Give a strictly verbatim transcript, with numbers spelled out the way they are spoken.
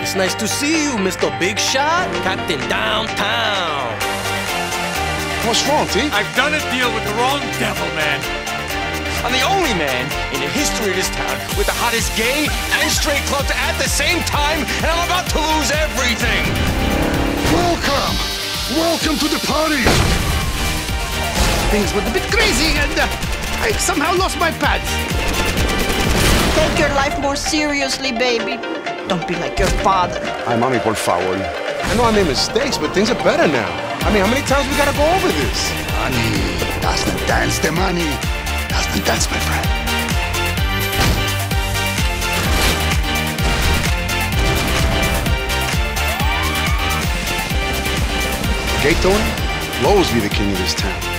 It's nice to see you, Mister Big Shot, Captain Downtown. What's wrong, T? I've done a deal with the wrong devil, man. I'm the only man in the history of this town with the hottest gay and straight clubs at the same time, and I'm about to lose everything. Welcome! Welcome to the party! Things went a bit crazy and uh, I somehow lost my pads. Take your life more seriously, baby. Don't be like your father. Hi, mommy, por favor. I know I made mistakes, but things are better now. I mean, how many times we gotta go over this? Money doesn't dance, the money doesn't dance, my friend. Gay Tony will always be the king of this town.